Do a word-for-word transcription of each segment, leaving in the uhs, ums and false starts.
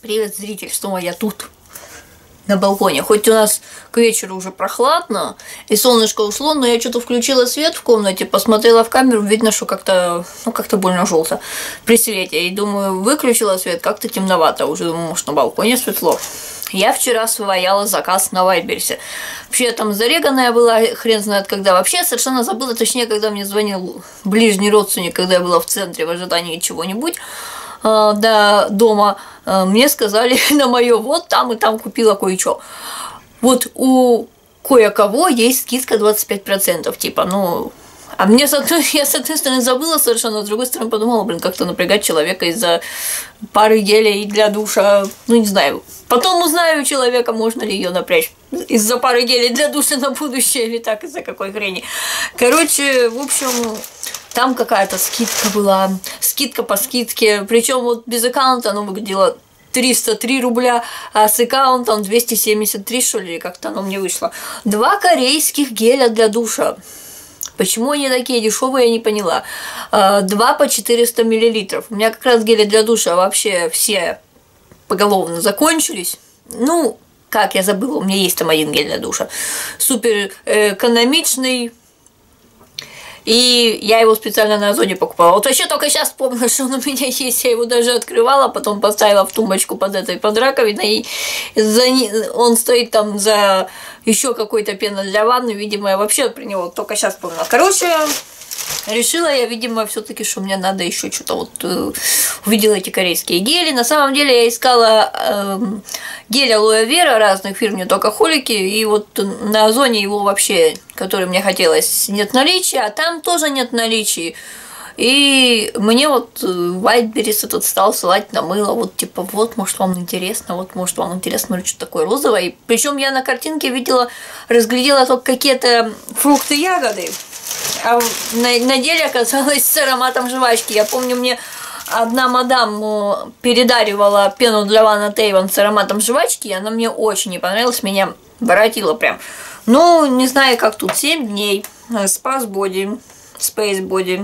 Привет, зритель, снова я тут, на балконе. Хоть у нас к вечеру уже прохладно, и солнышко ушло, но я что-то включила свет в комнате, посмотрела в камеру, видно, что как-то, ну, как-то больно желто при свете. И думаю, выключила свет, как-то темновато. Уже думаю, может, на балконе светло. Я вчера свояла заказ на Вайберсе. Вообще там зареганная была, хрен знает когда. Вообще совершенно забыла, точнее, когда мне звонил ближний родственник, когда я была в центре в ожидании чего-нибудь э, до дома, э, мне сказали на мое вот там и там купила кое-что. Вот у кое-кого есть скидка двадцать пять процентов, типа, ну... А мне, с одной, я, с одной стороны, забыла совершенно, с другой стороны, подумала, блин, как-то напрягать человека из-за пары гелей для душа, ну, не знаю. Потом узнаю у человека, можно ли ее напрячь из-за пары гелей для душа на будущее, или так, из-за какой хрени. Короче, в общем, там какая-то скидка была, скидка по скидке, причем вот без аккаунта оно выглядело триста три рубля, а с аккаунтом двести семьдесят три, что ли, как-то оно мне вышло. Два корейских геля для душа. Почему они такие дешевые, я не поняла. Два по четыреста миллилитров. У меня как раз гели для душа вообще все поголовно закончились. Ну, как я забыла, у меня есть там один гель для душа. Супер экономичный. И я его специально на Озоне покупала. Вот вообще только сейчас вспомнила, что он у меня есть. Я его даже открывала, потом поставила в тумбочку под этой, под раковиной. И за... он стоит там за еще какой-то пеной для ванны. Видимо, я вообще про него только сейчас вспомнила. Короче, решила я, видимо, все-таки, что мне надо еще что-то вот э, увидела эти корейские гели. На самом деле я искала э, гель алоэ вера разных фирм, не только холики, и вот на Озоне его вообще, который мне хотелось, нет наличия, а там тоже нет наличия. И мне вот Вайберс этот стал ссылать на мыло, вот типа, вот, может, вам интересно, вот, может, вам интересно, смотрю, что такое розовое. И причем я на картинке видела, разглядела только какие-то фрукты, ягоды. А на, на деле оказалось с ароматом жвачки. Я помню, мне одна мадам передаривала пену для ванны Тейван с ароматом жвачки, и она мне очень не понравилась, меня воротила прям. Ну, не знаю, как тут, семь дней, Space Body, Space Body,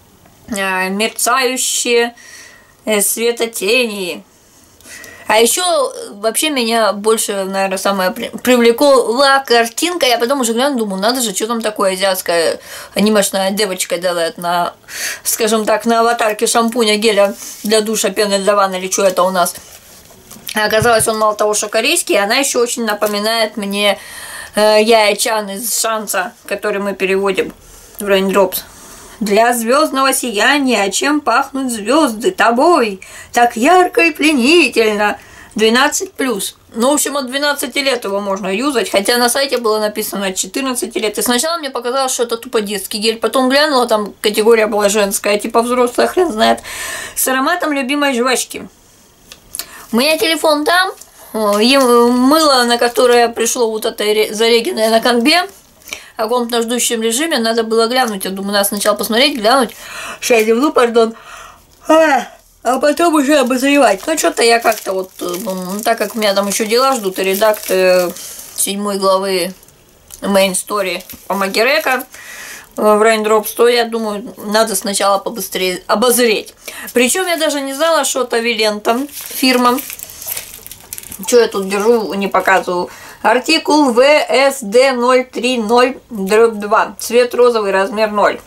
мерцающие светотени. А еще вообще меня больше, наверное, самое привлекла картинка. Я потом уже гляну, думаю, надо же, что там такое азиатская анимешная девочка делает на, скажем так, на аватарке шампуня, геля для душа, пены для ванны, или что это у нас. А оказалось, он мало того, что корейский, она еще очень напоминает мне э, Яя-чан из Шанса, который мы переводим в Raindrops. Для звездного сияния, чем пахнут звезды? Тобой, так ярко и пленительно. двенадцать плюс. Ну, в общем, от двенадцати лет его можно юзать, хотя на сайте было написано от четырнадцати лет. И сначала мне показалось, что это тупо детский гель, потом глянула, там категория была женская, типа взрослая, хрен знает, с ароматом любимой жвачки. У меня телефон там, мыло, на которое пришло вот это зарегенное на канбе, в каком-то ждущем режиме, надо было глянуть. Я думаю, надо сначала посмотреть, глянуть. Сейчас зевну, пардон. А, а потом уже обозревать. Ну, что-то я как-то вот, ну, так как у меня там еще дела ждут, и редакт седьмой главы Main Story по Магерека в Raindrops, то я думаю, надо сначала побыстрее обозреть. Причем я даже не знала, что это Вилента фирма. Что я тут держу, не показываю. Артикул вэ эс дэ ноль три ноль два. Цвет розовый, размер ноль.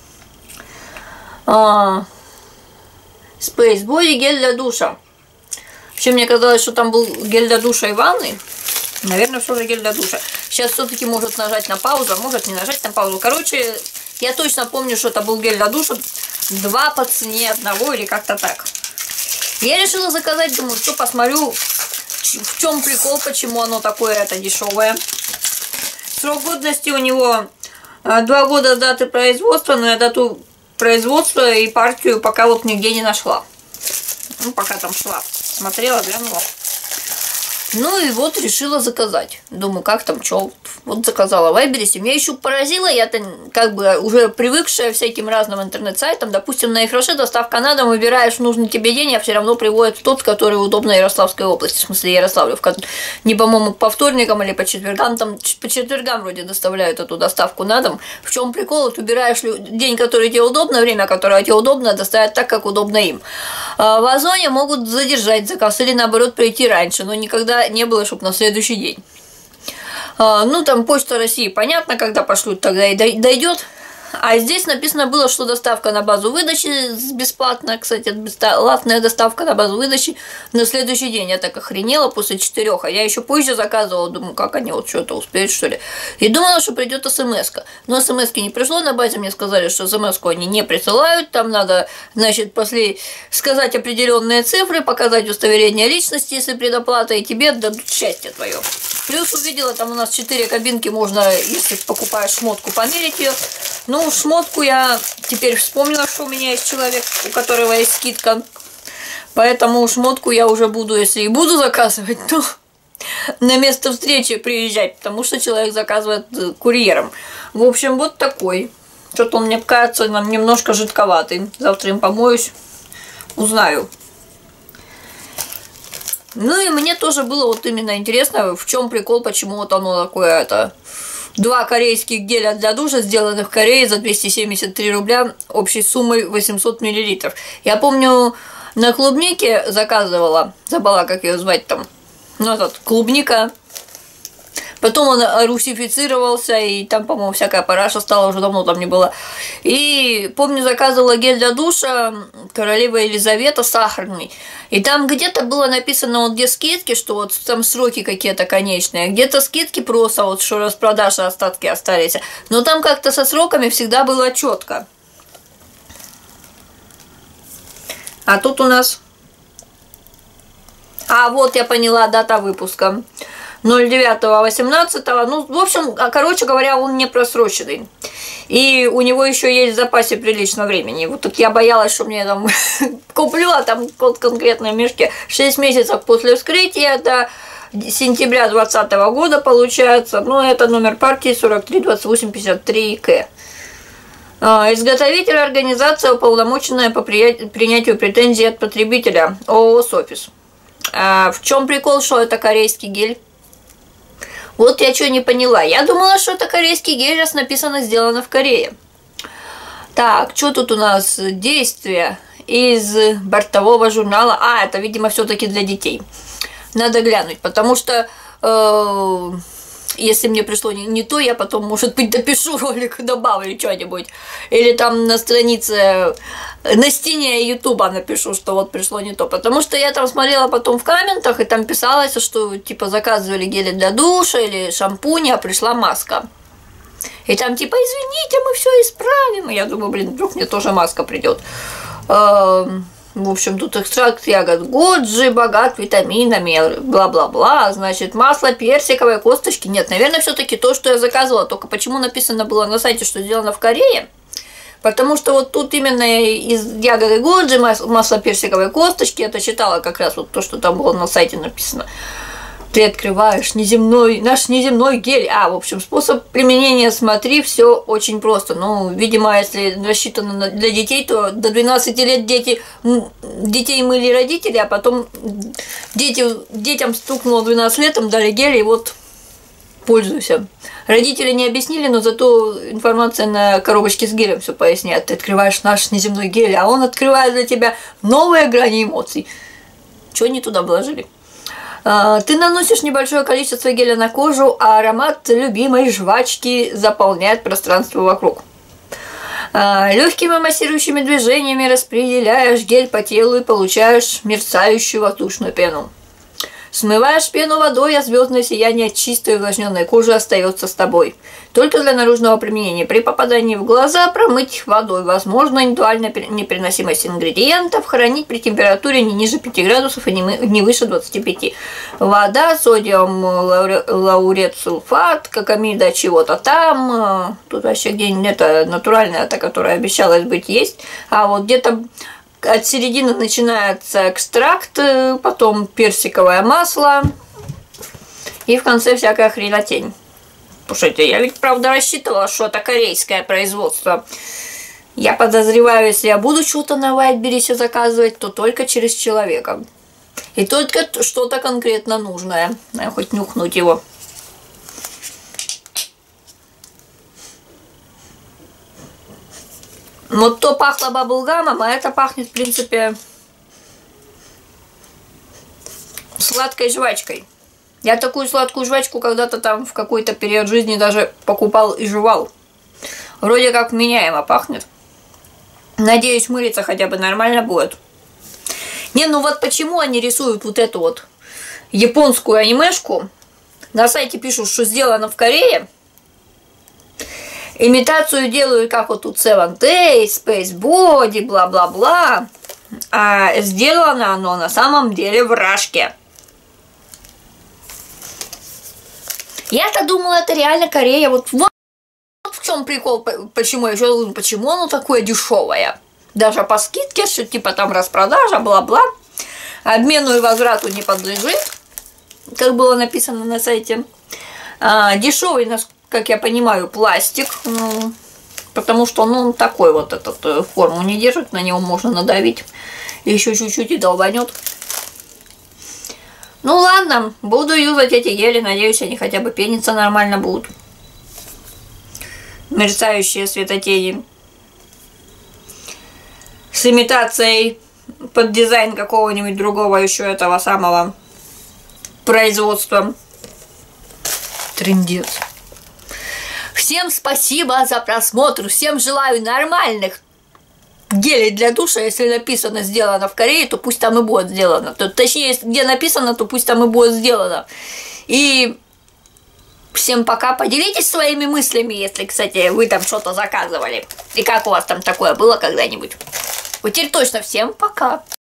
А, Space Body, гель для душа. Вообще, мне казалось, что там был гель для душа и ванны. Наверное, все же гель для душа. Сейчас все-таки может нажать на паузу, а может не нажать на паузу. Короче, я точно помню, что это был гель для душа. Два по цене одного или как-то так. Я решила заказать, думаю, что посмотрю, в чем прикол, почему оно такое это дешевое. Срок годности у него два года с даты производства, но я дату производства и партию пока вот нигде не нашла. Ну, пока там шла. Смотрела, глянула. Ну и вот решила заказать. Думаю, как там, что, Вот заказала в Вайбересе. Меня еще поразило, я-то как бы уже привыкшая всяким разным интернет-сайтам. Допустим, на Ефроше доставка на дом, выбираешь нужный тебе день, а все равно приводит в тот, который удобно Ярославской области. В смысле, Ярославлю. Не, по-моему, по вторникам или по четвергам. Там по четвергам вроде доставляют эту доставку на дом. В чем прикол? Вот выбираешь день, который тебе удобно, время, которое тебе удобно, доставят так, как удобно им. А в Озоне могут задержать заказ или, наоборот, прийти раньше, но никогда не было, чтобы на следующий день. Ну, там Почта России, понятно, когда пошлют, тогда и дойдет. А здесь написано было, что доставка на базу выдачи бесплатная, кстати, бесплатная доставка на базу выдачи на следующий день. Я так охренела после четырех, а я еще позже заказывала, думаю, как они вот что-то успеют, что ли. И думала, что придет смс-ка. Но смс-ки не пришло, на базе мне сказали, что смс-ку они не присылают, там надо, значит, после сказать определенные цифры, показать удостоверение личности, если предоплата, и тебе дадут счастье твое. Плюс увидела, там у нас четыре кабинки, можно, если покупаешь шмотку, померить ее. Ну, шмотку я теперь вспомнила, что у меня есть человек, у которого есть скидка. Поэтому шмотку я уже буду, если и буду заказывать, то на место встречи приезжать, потому что человек заказывает курьером. В общем, вот такой. Что-то он мне кажется нам немножко жидковатый. Завтра им помоюсь, узнаю. Ну и мне тоже было вот именно интересно, в чем прикол, почему вот оно такое это. Два корейских геля для душа, сделанных в Корее за двести семьдесят три рубля, общей суммой восемьсот миллилитров. Я помню, на клубнике заказывала, забыла, как ее звать там, ну, этот, клубника. Потом он русифицировался, и там, по-моему, всякая параша стала, уже давно там не было. И, помню, заказывала гель для душа королева Елизавета сахарный. И там где-то было написано, вот где скидки, что вот там сроки какие-то конечные, где-то скидки просто, вот что распродажи, остатки остались. Но там как-то со сроками всегда было четко. А тут у нас... А, вот я поняла, дата выпуска. ноль девятого восемнадцатого, ну, в общем, короче говоря, он не просроченный. И у него еще есть в запасе прилично времени. Вот тут я боялась, что мне там куплю, а там вот конкретные мешки. шесть месяцев после вскрытия до сентября двадцатого года получается. Ну, это номер партии сорок три двадцать восемь пятьдесят три К. Изготовитель, организация, уполномоченная по принятию претензий от потребителя, ООО «Софис». В чем прикол, что это корейский гель? Вот я что не поняла. Я думала, что это корейский гель, раз написано «сделано в Корее». Так, что тут у нас? Действие из бортового журнала. А, это, видимо, все-таки для детей. Надо глянуть, потому что... Э Если мне пришло не, не то, я потом, может быть, допишу ролик, добавлю что-нибудь. Или там на странице, на стене ютуба напишу, что вот пришло не то. Потому что я там смотрела потом в комментах, и там писалось, что типа заказывали гели для душа или шампунь, а пришла маска. И там типа, извините, мы все исправим. И я думаю, блин, вдруг мне тоже маска придет. В общем, тут экстракт ягод годжи, богат витаминами, бла-бла-бла. Значит, масло персиковой косточки. Нет, наверное, все-таки то, что я заказывала. Только почему написано было на сайте, что сделано в Корее? Потому что вот тут именно из ягоды годжи, масло персиковой косточки, это читала как раз вот то, что там было на сайте написано. Ты открываешь неземной, наш неземной гель. А, в общем, способ применения, смотри, все очень просто. Ну, видимо, если рассчитано для детей, то до двенадцати лет дети, детей мыли родители, а потом дети, детям стукнуло двенадцать лет, им дали гель, и вот пользуйся. Родители не объяснили, но зато информация на коробочке с гелем все поясняет. Ты открываешь наш неземной гель, а он открывает для тебя новые грани эмоций. Чего они туда вложили? Ты наносишь небольшое количество геля на кожу, а аромат любимой жвачки заполняет пространство вокруг. Легкими массирующими движениями распределяешь гель по телу и получаешь мерцающую воздушную пену. Смываешь пену водой, а звездное сияние чистой увлажненной кожи остается с тобой. Только для наружного применения. При попадании в глаза промыть водой. Возможно, индивидуальная непереносимость ингредиентов. Хранить при температуре не ниже пяти градусов и не выше двадцати пяти. Вода, содиум лаурет сульфат, кокамида чего-то там. Тут вообще где-нибудь это натуральная, та, которая обещалась быть, есть. А вот где-то... От середины начинается экстракт, потом персиковое масло и в конце всякая хренотень. Слушайте, я ведь правда рассчитывала, что это корейское производство. Я подозреваю, если я буду что-то на Вайтберрисе заказывать, то только через человека. И только что-то конкретно нужное. Надо хоть нюхнуть его. Вот то пахло баблгамом, а это пахнет, в принципе, сладкой жвачкой. Я такую сладкую жвачку когда-то там в какой-то период жизни даже покупал и жевал. Вроде как вменяемо пахнет. Надеюсь, мылиться хотя бы нормально будет. Не, ну вот почему они рисуют вот эту вот японскую анимешку? На сайте пишут, что сделано в Корее. Имитацию делают, как вот тут Seven Days, Space Body, бла-бла-бла. А сделано оно на самом деле в Рашке. Я-то думала, это реально Корея. Вот, вот в чем прикол, почему я еще думаю, почему оно такое дешевое. Даже по скидке, что типа там распродажа, бла-бла. Обмену и возврату не подлежит, как было написано на сайте. А, дешевый, как я понимаю, пластик, ну, потому что ну, он такой вот этот форму не держит, на него можно надавить, еще чуть-чуть и долбанет. Ну ладно, буду юзать эти гели, надеюсь, они хотя бы пениться нормально будут. Мерцающие светотени. С имитацией под дизайн какого-нибудь другого еще этого самого производства. Трындец. Всем спасибо за просмотр. Всем желаю нормальных гелей для душа. Если написано «сделано в Корее», то пусть там и будет сделано. Точнее, если где написано, то пусть там и будет сделано. И всем пока. Поделитесь своими мыслями, если, кстати, вы там что-то заказывали. И как у вас там такое было когда-нибудь. Вот теперь точно всем пока.